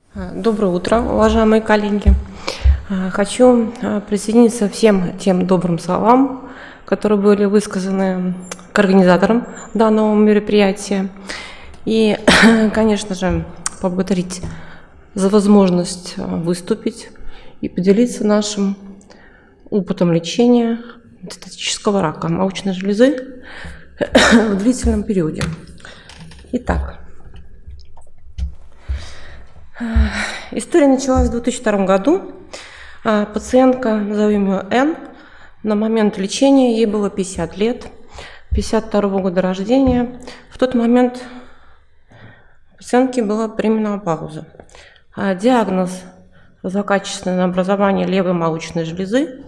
Доброе утро, уважаемые коллеги. Хочу присоединиться всем тем добрым словам, которые были высказаны к организаторам данного мероприятия. И, конечно же, поблагодарить за возможность выступить и поделиться нашим опытом лечения метастатического рака молочной железы в длительном периоде. Итак, история началась в 2002 году. Пациентка, назовем ее Н, на момент лечения ей было 50 лет, 52 года рождения. В тот момент у пациентки была пременопауза. Диагноз – злокачественное образование левой молочной железы,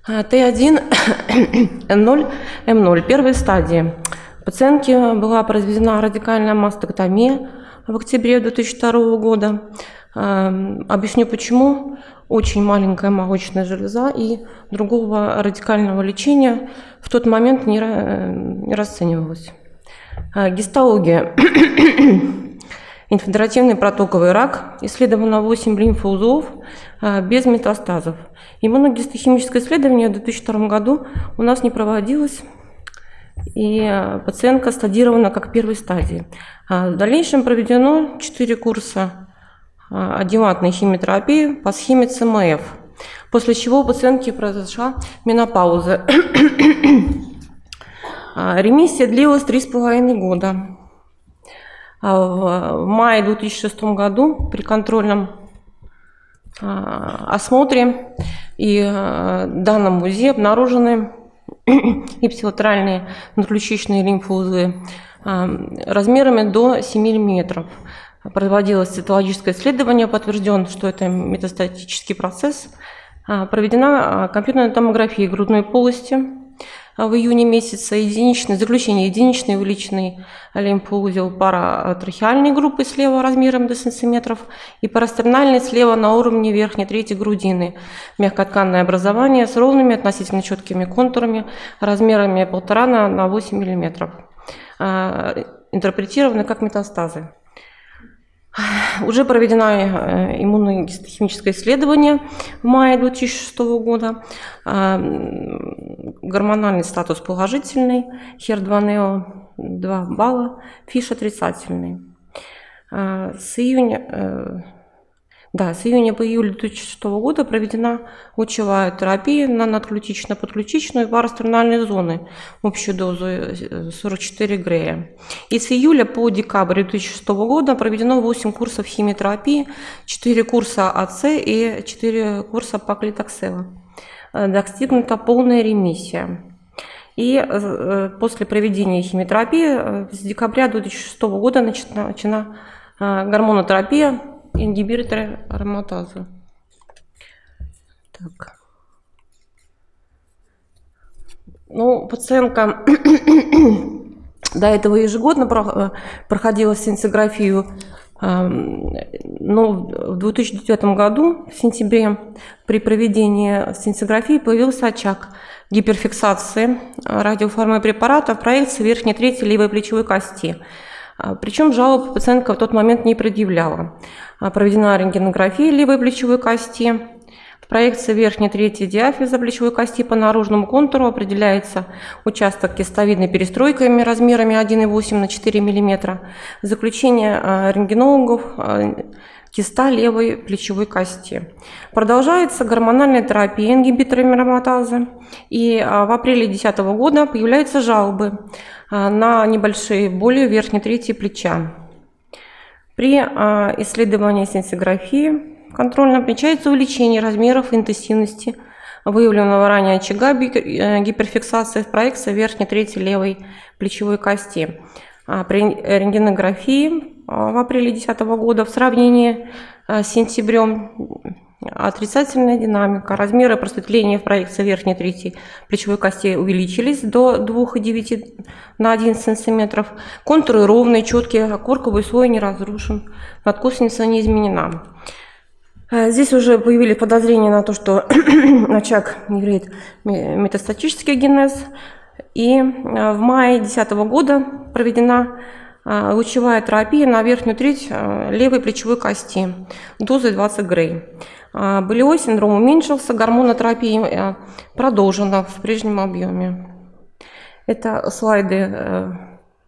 Т1-Н0-М0 первой стадии. Пациентке была произведена радикальная мастектомия в октябре 2002 года. Объясню почему. Очень маленькая молочная железа, и другого радикального лечения в тот момент не расценивалось. Гистология. Инфильтративный протоковый рак. Исследовано 8 лимфоузлов без метастазов. Иммуногистохимическое исследование в 2002 году у нас не проводилось, и пациентка стадирована как первой стадии. В дальнейшем проведено 4 курса адъювантной химиотерапии по схеме ЦМФ, после чего у пациентки произошла менопауза. Ремиссия длилась 3,5 года. В мае 2006 году при контрольном осмотре и данном УЗИ обнаружены ипсилатеральные внутриключичные лимфоузлы размерами до 7 мм. Проводилось цитологическое исследование, подтвержден, что это метастатический процесс. Проведена компьютерная томография грудной полости в июне месяце, заключение единичный увеличенный лимфоузел паратрахеальной группы слева размером до сантиметров и парастернальный слева на уровне верхней трети грудины. Мягкотканное образование с ровными относительно четкими контурами размерами 1,5 на 8 мм. Интерпретированы как метастазы. Уже проведено иммуногистохимическое исследование в мае 2006 года. Гормональный статус положительный, HER2-NEO 2 балла, ФИШ отрицательный. С июня по июль 2006 года проведена лучевая терапия на надключично-подключичную и парастернальные зоны, общую дозу 44 Грея. И с июля по декабрь 2006 года проведено 8 курсов химиотерапии, 4 курса АЦ и 4 курса паклитоксела. Достигнута полная ремиссия. И после проведения химиотерапии с декабря 2006 года начата гормонотерапия, ингибиторы ароматазы. Так. Пациентка до этого ежегодно проходила сцинтиграфию, но в 2009 году, в сентябре, при проведении сцинтиграфии появился очаг гиперфиксации радиофармакопрепарата в проекции верхней трети левой плечевой кости. Причем жалоб пациентка в тот момент не предъявляла. Проведена рентгенография левой плечевой кости. В проекции верхней трети диафиза плечевой кости по наружному контуру определяется участок кистовидной перестройками размерами 1,8 на 4 мм. Заключение рентгенологов – киста левой плечевой кости. Продолжается гормональная терапия ингибиторами ароматазы. И в апреле 2010 года появляются жалобы на небольшие боли в верхней трети плеча. При исследовании сцинтиграфии контрольно отмечается увеличение размеров и интенсивности выявленного ранее очага гиперфиксации в проекции верхней трети левой плечевой кости. При рентгенографии в апреле 2010 года в сравнении с сентябрем отрицательная динамика. Размеры просветления в проекции верхней трети плечевой кости увеличились до 2,9 на 11 см. Контуры ровные, четкие, корковый слой не разрушен, надкосница не изменена. Здесь уже появились подозрения на то, что очаг имеет метастатический генез. И в мае 2010 года проведена Лучевая терапия на верхнюю треть левой плечевой кости, дозой 20 Грей. Болевой синдром уменьшился, гормонотерапия продолжена в прежнем объеме. Это слайды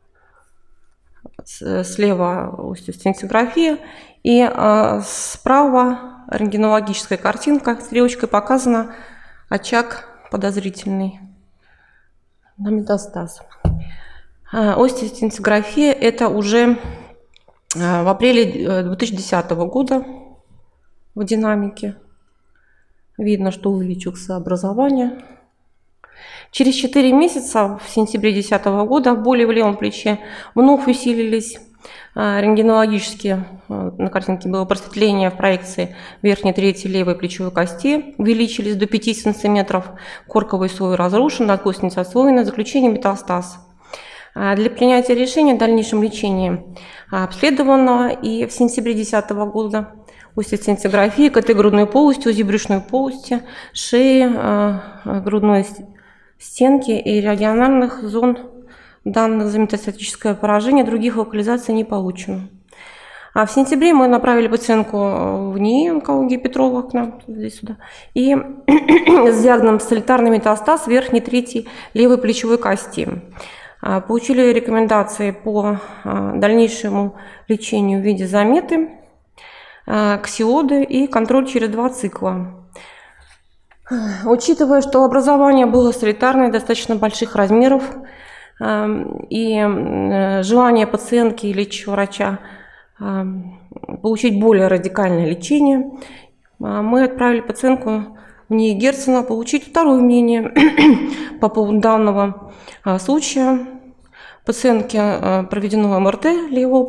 слева сцинтиграфия, и справа рентгенологическая картинка, стрелочкой показана очаг подозрительный на метастаз. Остеосцинтиграфия – это уже в апреле 2010 года в динамике. Видно, что увеличился образование. Через 4 месяца, в сентябре 2010 года, боли в левом плече вновь усилились. Рентгенологически на картинке было просветление в проекции верхней трети левой плечевой кости, увеличились до 5 см, корковый слой разрушен, надкостница отслоена, заключение метастаз. Для принятия решения о дальнейшем лечении обследовано и в сентябре 2010 года остеосцинтиграфия КТ грудной полости, УЗИ брюшной полости, шеи, грудной стенки и региональных зон. Данных за метастатическое поражение, других локализаций не получено. А в сентябре мы направили пациентку в НИИ онкологии Петрова к нам, здесь сюда, и с диагнозом солитарный метастаз верхней трети левой плечевой кости. Получили рекомендации по дальнейшему лечению в виде заметы, ксиоды и контроль через 2 цикла. Учитывая, что образование было солитарное, достаточно больших размеров, и желание пациентки и лечащего врача получить более радикальное лечение, мы отправили пациентку в НИИ Герцена получить второе мнение по поводу данного случая. Пациентке проведено МРТ левого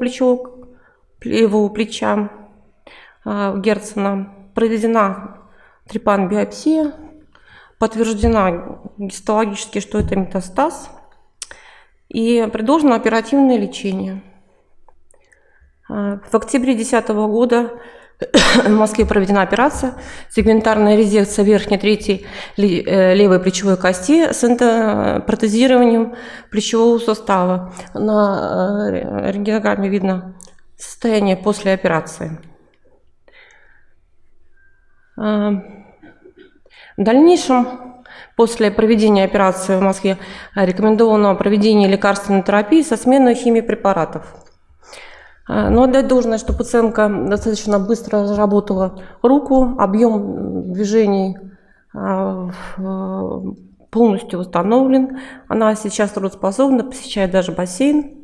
плеча Герцена, проведена трепан-биопсия, подтверждена гистологически, что это метастаз, и предложено оперативное лечение. В октябре 2010 года в Москве проведена операция сегментарная резекция верхней трети левой плечевой кости с протезированием плечевого сустава. На рентгенограмме видно состояние после операции. В дальнейшем, после проведения операции в Москве, рекомендовано проведение лекарственной терапии со сменой химиопрепаратов. Но отдать должное, что пациентка достаточно быстро разработала руку, объем движений полностью восстановлен. Она сейчас трудоспособна, посещает даже бассейн.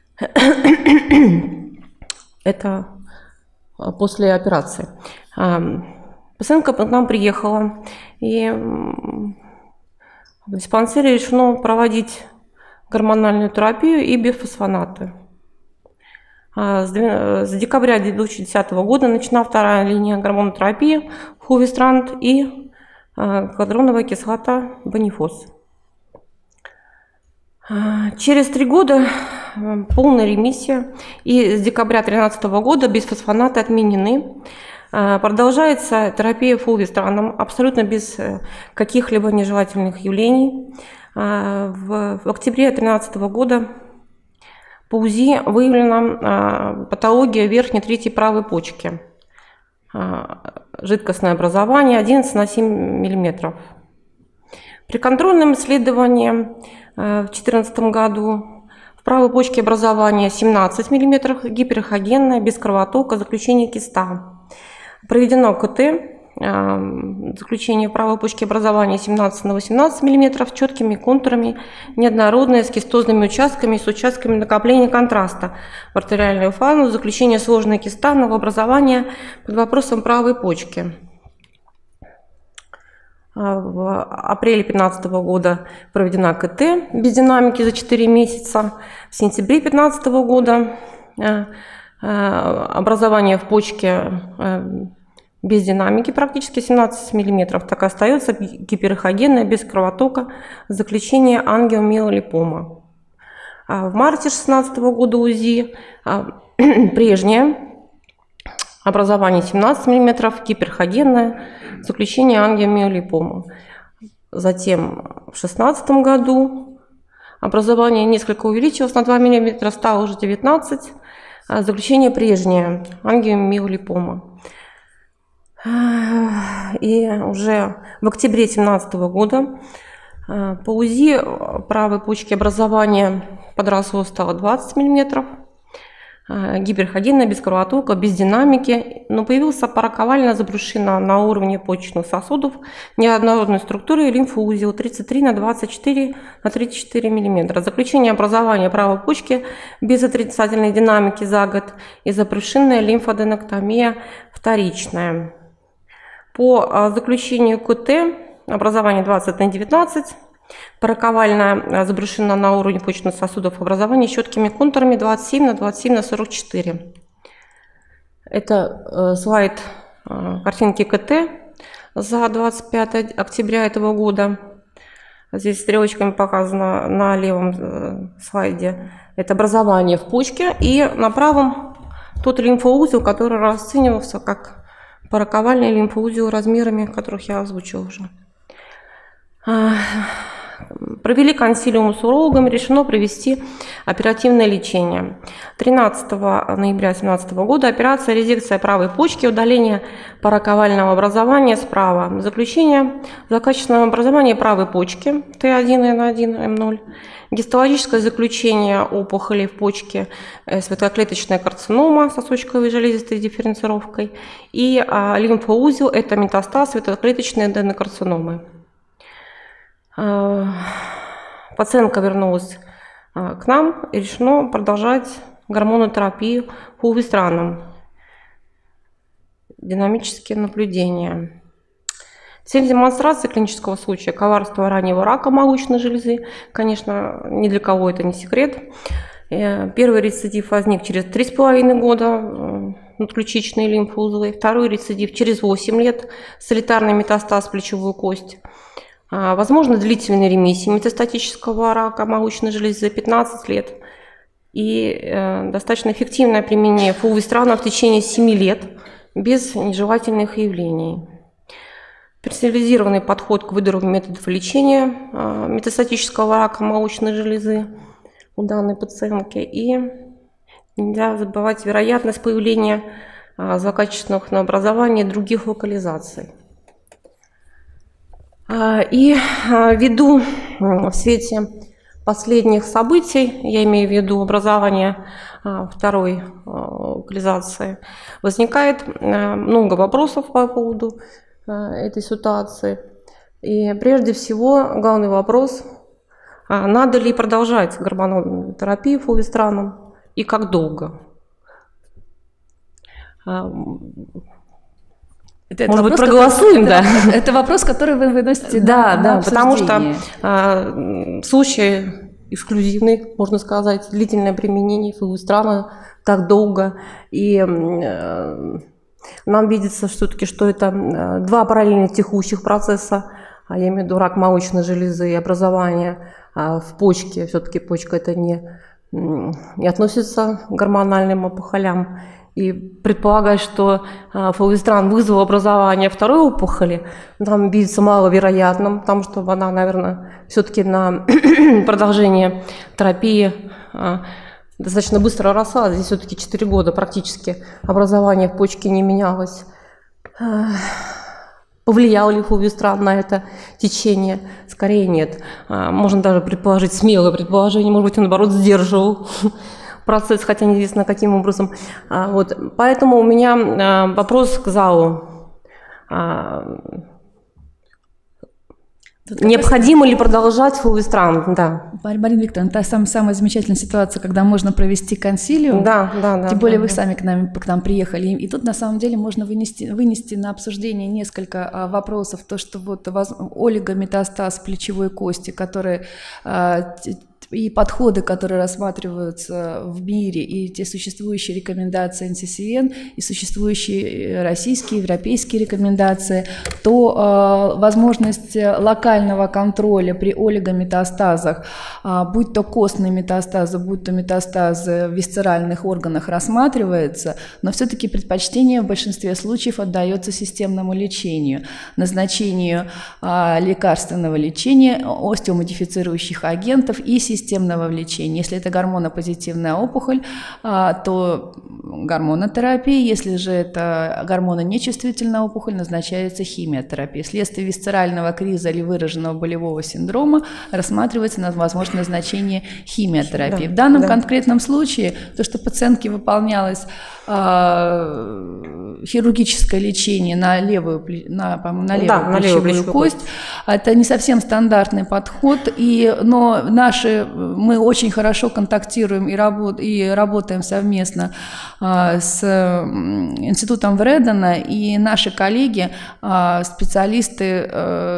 Это после операции. Пациентка к нам приехала, и в диспансере решено проводить гормональную терапию и бифосфонаты. С декабря 2010 года начана вторая линия гормонотерапии Фувистрант и гиалуроновая кислота Бонифос. Через 3 года полная ремиссия, и с декабря 2013 года бисфосфонаты отменены. Продолжается терапия фулвестраном абсолютно без каких-либо нежелательных явлений. В октябре 2013 года по УЗИ выявлена патология верхней трети правой почки. Жидкостное образование 11 на 7 мм. При контрольном исследовании в 2014 году в правой почке образование 17 мм, гиперэхогенное, без кровотока, заключение киста. Проведено КТ, заключение правой почки образования 17 на 18 мм с четкими контурами, неоднородное, с кистозными участками, с участками накопления контраста в артериальную фауну, заключение сложная киста, новообразование под вопросом правой почки. В апреле 2015 года проведена КТ без динамики за 4 месяца. В сентябре 2015 года образование в почке без динамики практически 17 мм, так и остается, гиперэхогенное, без кровотока, заключение ангиомиолипома. В марте 2016 года УЗИ прежнее, образование 17 мм, гиперэхогенное, заключение ангиомиолипома. Затем в 2016 году Образование несколько увеличилось на 2 мм, стало уже 19. Заключение прежнее, ангиомиолипома. И уже в октябре 2017 года по УЗИ правой почки образование подросло, стало 20 мм. Гиперходинная, без кровотока, без динамики, но появился параковальная забрюшина на уровне почечных сосудов неоднородной структуры, лимфоузел 33 на 24 на 34 мм. Заключение образования правой почки без отрицательной динамики за год и забрюшинная лимфоденоктомия вторичная. По заключению КТ образование 20 на 19. Параковальная забрюшина на уровне почечных сосудов, образование четкими контурами 27 на 27 на 44. Это слайд картинки КТ за 25 октября этого года. Здесь стрелочками показано на левом слайде. Это образование в почке. И на правом тот лимфоузел, который расценивался как параковальный лимфоузел размерами, которых я озвучила уже. Провели консилиум с урологом, решено провести оперативное лечение. 13 ноября 2017 года операция резекция правой почки, удаление параковального образования справа. Заключение злокачественного образования правой почки Т1Н1М0. Гистологическое заключение опухоли в почке, светлоклеточная карцинома сосочковой железистой дифференцировкой и лимфоузел – это метастаз светлоклеточной аденокарциномы. Пациентка вернулась к нам и решено продолжать гормонотерапию фулвестраном. Динамические наблюдения. Цель демонстрации клинического случая – коварство раннего рака молочной железы. Конечно, ни для кого это не секрет. Первый рецидив возник через 3,5 года, надключичные лимфоузлы. Второй рецидив через 8 лет, солитарный метастаз в плечевую кость. Возможно, длительная ремиссия метастатического рака молочной железы за 15 лет и достаточно эффективное применение фулвестрана в течение 7 лет без нежелательных явлений. Персонализированный подход к выбору методов лечения метастатического рака молочной железы у данной пациентки. И нельзя забывать вероятность появления злокачественных новообразований других локализаций. И ввиду в свете последних событий, я имею в виду образование второй локализации, возникает много вопросов по поводу этой ситуации. И прежде всего главный вопрос: надо ли продолжать гормональную терапию фулвестраном и как долго? Может быть, проголосуем, да? Это вопрос, который вы выносите на обсуждение. Потому что случай эксклюзивный, можно сказать, длительное применение фулвестрана так долго. И нам видится все-таки, что это два параллельно текущих процесса. Я имею в виду рак молочной железы и образование в почке. Все-таки почка это не относится к гормональным опухолям. И предполагать, что фулвестран вызвал образование второй опухоли, нам видится маловероятным, потому что она, наверное, все-таки на продолжение терапии достаточно быстро росла. Здесь все-таки 4 года практически образование в почке не менялось. Повлиял ли фулвестран на это течение? Скорее нет. Можно даже предположить смелое предположение, может быть, он, наоборот, сдерживал процесс, хотя неизвестно каким образом. Вот. Поэтому у меня вопрос к залу. Необходимо ли продолжать фулвестран? Да. Марина Викторовна, та самая замечательная ситуация, когда можно провести консилиум. Да. Тем более вы сами к нам приехали. И тут на самом деле можно вынести на обсуждение несколько вопросов. То, что вот олигометастаз плечевой кости, который и подходы, которые рассматриваются в мире, и те существующие рекомендации НССН, и существующие российские, европейские рекомендации, то возможность локального контроля при олигометастазах, будь то костные метастазы, будь то метастазы в висцеральных органах, рассматривается, но все-таки предпочтение в большинстве случаев отдается системному лечению, назначению лекарственного лечения, остеомодифицирующих агентов и системного системного лечения. Если это гормонопозитивная опухоль, то гормонотерапия. Если же это гормононечувствительная опухоль, назначается химиотерапия. Вследствие висцерального криза или выраженного болевого синдрома рассматривается возможное назначение химиотерапии. Да, в данном конкретном случае то, что пациентке выполнялось хирургическое лечение на левую плечевую кость, это не совсем стандартный подход, но мы очень хорошо контактируем и работаем совместно с институтом Вредена, и наши коллеги, специалисты,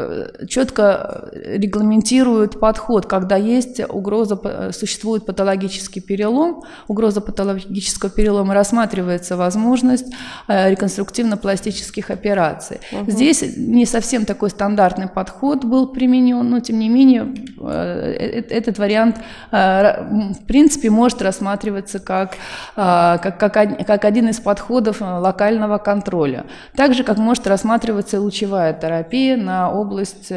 четко регламентируют подход, когда существует патологический перелом, угроза патологического перелома, рассматривается возможность реконструктивно-пластических операций. Здесь не совсем такой стандартный подход был применен, но тем не менее этот вариант в принципе может рассматриваться как один из подходов локального контроля. Также как может рассматриваться и лучевая терапия на область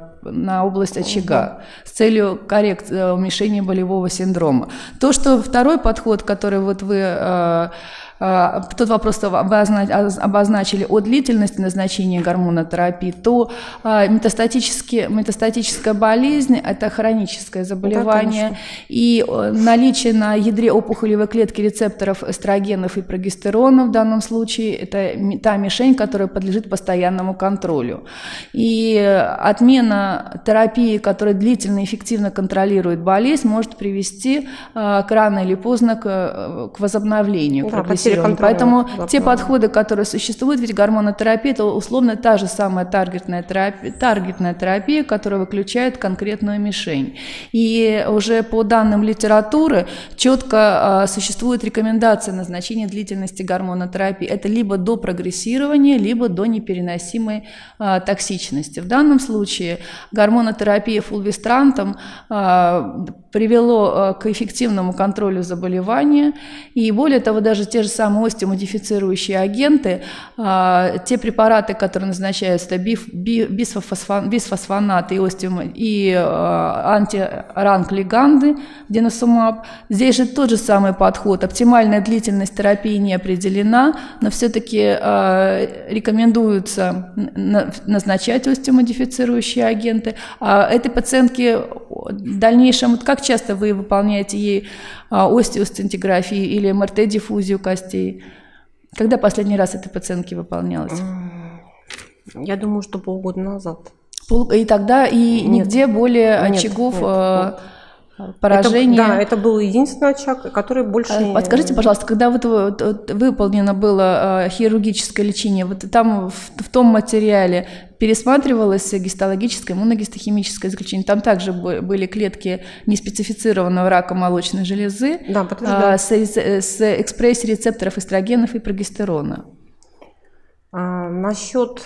очага с целью уменьшения болевого синдрома. То, что второй подход, который вот вы тот вопрос вы обозначили о длительности назначения гормонотерапии, то метастатическая болезнь – это хроническое заболевание, да, и наличие на ядре опухолевой клетки рецепторов эстрогенов и прогестерона в данном случае – это та мишень, которая подлежит постоянному контролю. И отмена терапии, которая длительно и эффективно контролирует болезнь, может привести рано или поздно к возобновлению прогрессии. Поэтому те подходы, которые существуют, ведь гормонотерапия – это условно та же самая таргетная терапия, которая выключает конкретную мишень. И уже по данным литературы четко существует рекомендация назначения длительности гормонотерапии. Это либо до прогрессирования, либо до непереносимой токсичности. В данном случае гормонотерапия фулвестрантом привело к эффективному контролю заболевания, и более того, даже те же самые остеомодифицирующие агенты, те препараты, которые назначаются, бисфосфонат и антиранг-лиганды, деносумаб, здесь же тот же самый подход. Оптимальная длительность терапии не определена, но все-таки рекомендуется назначать остеомодифицирующие агенты. Этой пациентке в дальнейшем, как часто вы выполняете ей остеостентиграфию или МРТ-диффузию костей? Когда последний раз этой пациентке выполнялось? Я думаю, что полгода назад. И тогда нигде более очагов поражения? Это был единственный очаг, который больше... Подскажите, пожалуйста, когда выполнено было хирургическое лечение, вот там в том материале пересматривалось гистологическое, иммуногистохимическое заключение. Там также были клетки неспецифицированного рака молочной железы, да, с экспрессией рецепторов эстрогенов и прогестерона. Насчет...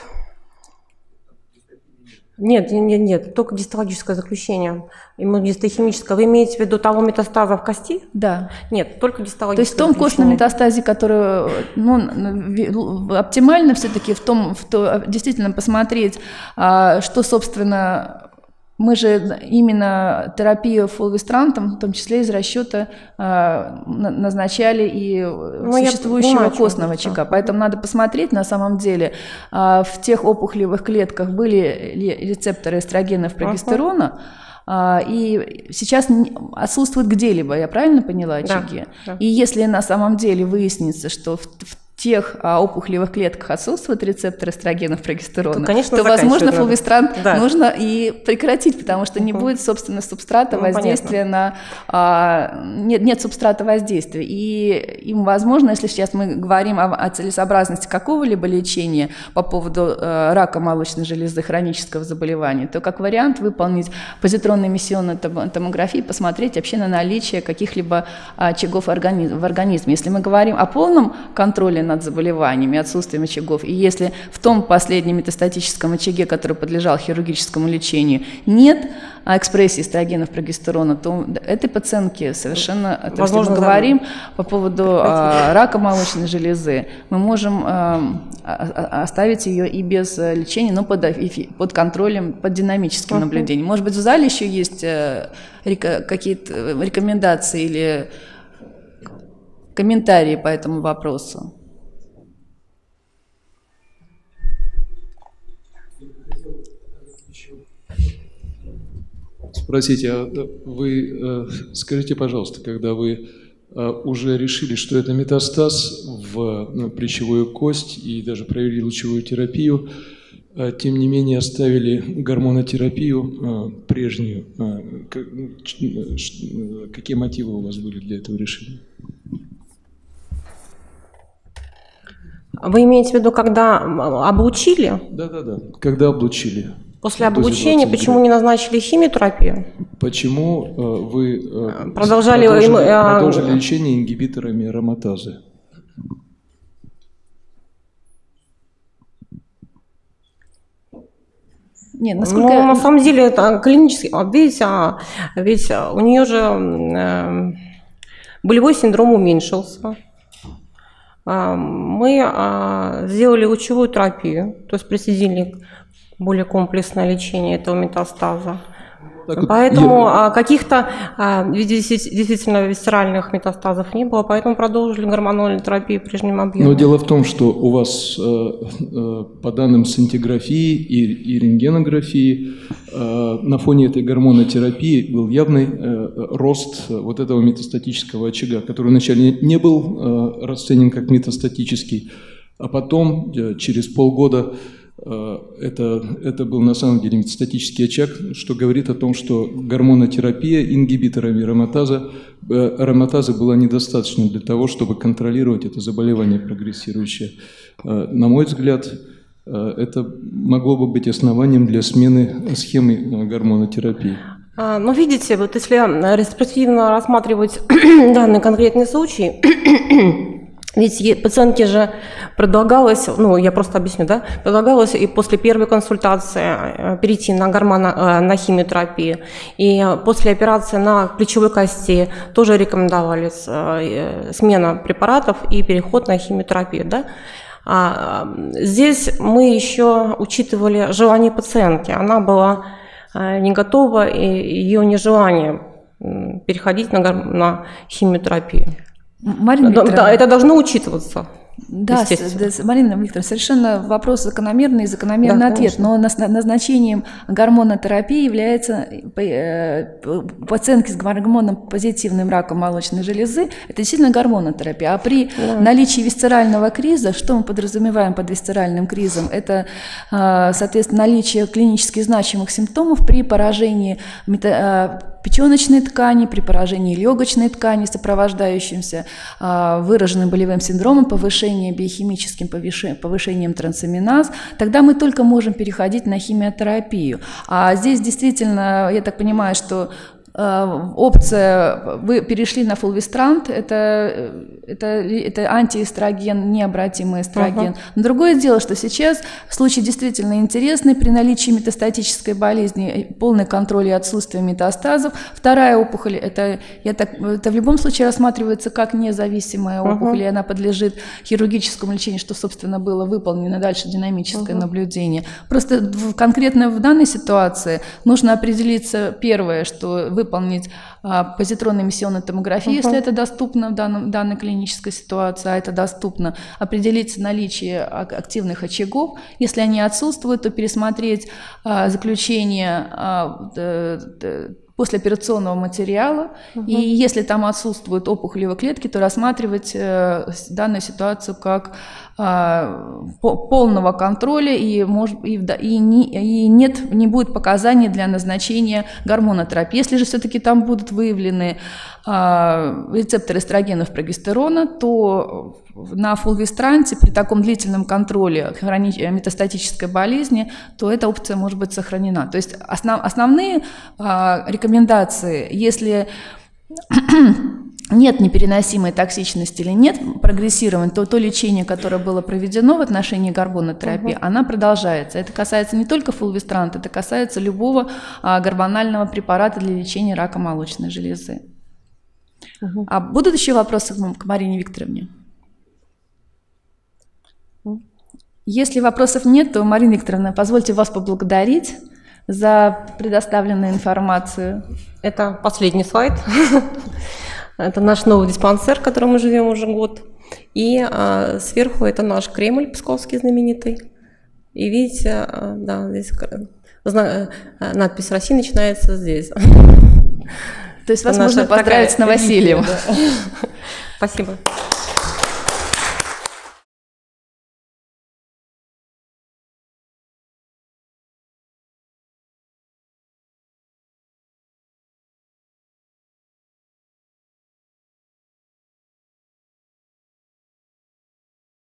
Нет, только гистологическое заключение, иммуногистохимическое. Вы имеете в виду того метастаза в кости? Да. Нет, только гистологическое. То есть в том костном метастазе, который оптимально все-таки действительно посмотреть, что, собственно, мы же именно терапию фулвестрантом, в том числе из расчета, назначали и существующего костного очага. Поэтому надо посмотреть, на самом деле, в тех опухолевых клетках были ли рецепторы эстрогенов, прогестерона, и сейчас отсутствует где-либо, я правильно поняла, очаги? Да. И если на самом деле выяснится, что в тех опухолевых клетках отсутствует рецептор эстрогенов, прогестерона, то возможно, фулвестрант нужно и прекратить, потому что не будет, собственно, субстрата воздействия нет субстрата воздействия. И возможно, если сейчас мы говорим о целесообразности какого-либо лечения по поводу рака молочной железы, хронического заболевания, то как вариант выполнить позитронно-эмиссионную томографию, посмотреть вообще на наличие каких-либо очагов в организме. Если мы говорим о полном контроле над заболеваниями, отсутствием очагов. И если в том последнем метастатическом очаге, который подлежал хирургическому лечению, нет экспрессии эстрогенов, прогестерона, то этой пациентке совершенно, то есть, если мы говорим по поводу рака молочной железы, мы можем оставить ее и без лечения, но под контролем, под динамическим наблюдением. Может быть, в зале еще есть какие-то рекомендации или комментарии по этому вопросу? Спросите, а вы скажите, пожалуйста, когда вы уже решили, что это метастаз в плечевую кость и даже провели лучевую терапию, тем не менее оставили гормонотерапию прежнюю. Какие мотивы у вас были для этого решения? Вы имеете в виду, когда облучили? Да. Когда облучили. После облучения почему не назначили химиотерапию? Почему вы продолжали лечение ингибиторами ароматазы? Нет, насколько... на самом деле это клинически. Видите, ведь у нее же болевой синдром уменьшился. Мы сделали лучевую терапию, то есть присоединили более комплексное лечение этого метастаза. Поэтому каких-то действительно висцеральных метастазов не было, поэтому продолжили гормональную терапию в прежнем объеме. Но дело в том, что у вас, по данным сцинтиграфии и рентгенографии, на фоне этой гормонотерапии был явный рост вот этого метастатического очага, который вначале не был расценен как метастатический, а потом через полгода это был на самом деле метастатический очаг, что говорит о том, что гормонотерапия ингибиторами ароматазы была недостаточна для того, чтобы контролировать это заболевание прогрессирующее. На мой взгляд, это могло бы быть основанием для смены схемы гормонотерапии. Но видите, вот если ретроспективно рассматривать данный конкретный случай, ведь пациентке же предлагалось, я просто объясню, да, предлагалось и после первой консультации перейти на химиотерапию, и после операции на плечевой кости тоже рекомендовались смена препаратов и переход на химиотерапию, да. Здесь мы еще учитывали желание пациентки, она была не готова, и ее нежелание переходить на химиотерапию. Да, это должно учитываться. Да, Марина Викторовна, совершенно вопрос закономерный и закономерный ответ. Но назначением гормонотерапии является пациентки с гормоном позитивным раком молочной железы. Это действительно гормонотерапия. А при наличии висцерального криза, что мы подразумеваем под висцеральным кризом? Это, соответственно, наличие клинически значимых симптомов при поражении печеночной ткани, при поражении легочной ткани, сопровождающимся выраженным болевым синдромом, повышением биохимическим повышением трансаминаз, тогда мы только можем переходить на химиотерапию. А здесь действительно, я так понимаю, что опция, вы перешли на фулвестрант, это антиэстроген, необратимый эстроген. Но другое дело, что сейчас случай действительно интересный, при наличии метастатической болезни, полный контроль и отсутствие метастазов. Вторая опухоль, это в любом случае рассматривается как независимая опухоль, и она подлежит хирургическому лечению, что, собственно, было выполнено, дальше динамическое наблюдение. Просто конкретно в данной ситуации нужно определиться, первое, что выполнить позитронно-эмиссионную томографию, если это доступно в данной клинической ситуации, а это доступно, определить наличие активных очагов. Если они отсутствуют, то пересмотреть заключение послеоперационного материала, и если там отсутствуют опухолевые клетки, то рассматривать данную ситуацию как полного контроля, и не будет показаний для назначения гормонотерапии. Если же все-таки там будут выявлены рецепторы эстрогенов, прогестерона, то на фулвестранте при таком длительном контроле метастатической болезни, то эта опция может быть сохранена. То есть основные рекомендации, если нет непереносимой токсичности или нет прогрессирования, то лечение, которое было проведено в отношении гормонотерапии, она продолжается. Это касается не только фулвестранта, это касается любого гормонального препарата для лечения рака молочной железы. А будут еще вопросы к Марине Викторовне? Если вопросов нет, то, Марина Викторовна, позвольте вас поблагодарить за предоставленную информацию. Это последний слайд. Это наш новый диспансер, в котором мы живем уже год. И сверху это наш Кремль псковский знаменитый. И видите, да, здесь надпись «Россия» начинается здесь. То есть вас можно поздравить с новосельем. Спасибо.